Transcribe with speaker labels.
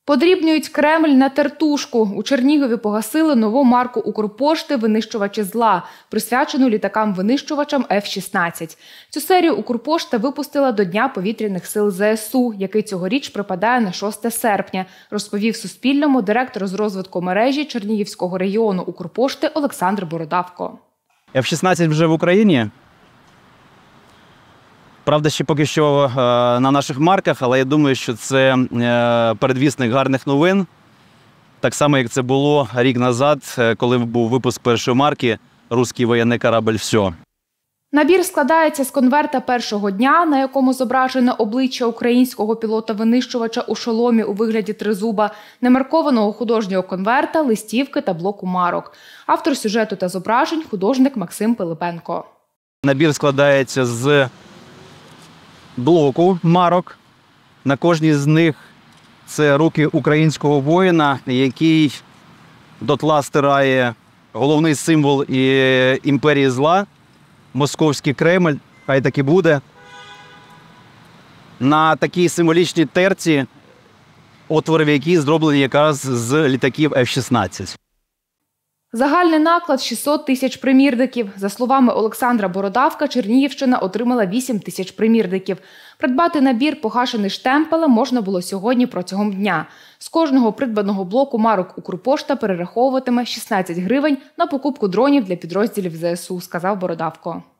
Speaker 1: Подрібнюють Кремль на тертушку. У Чернігові погасили нову марку Укрпошти «Винищувачі зла», присвячену літакам-винищувачам F-16. Цю серію Укрпошта випустила до Дня повітряних сил ЗСУ, який цьогоріч припадає на 6 серпня, розповів Суспільному директор з розвитку мережі Чернігівського регіону Укрпошти Олександр Бородавко.
Speaker 2: F-16 вже в Україні. Правда, ще поки що на наших марках, але я думаю, що це передвісник гарних новин. Так само, як це було рік назад, коли був випуск першої марки «Руський воєнний корабль. Все».
Speaker 1: Набір складається з конверта першого дня, на якому зображене обличчя українського пілота-винищувача у шоломі у вигляді тризуба, немаркованого художнього конверта, листівки та блоку марок. Автор сюжету та зображень – художник Максим Пилипенко.
Speaker 2: Набір складається з блоку марок. На кожній з них це руки українського воїна, який дотла стирає головний символ імперії зла – московський Кремль, хай так і буде. На такій символічній терці, отвори в якій зроблені якраз з літаків F-16.
Speaker 1: Загальний наклад – 600 тисяч примірників. За словами Олександра Бородавка, Чернігівщина отримала 8 тисяч примірників. Придбати набір, погашений штемпелем, можна було сьогодні протягом дня. З кожного придбаного блоку марок Укрпошта перераховуватиме 16 гривень на покупку дронів для підрозділів ЗСУ, сказав Бородавко.